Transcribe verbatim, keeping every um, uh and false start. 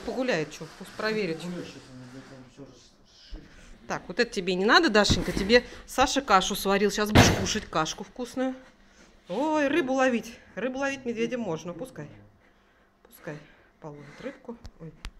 погуляет, что, пусть проверит. Так, вот это тебе не надо, Дашенька, тебе Саша кашу сварил, сейчас будешь кушать кашку вкусную. Ой, рыбу ловить, рыбу ловить медведям можно, пускай, пускай половит рыбку. Ой.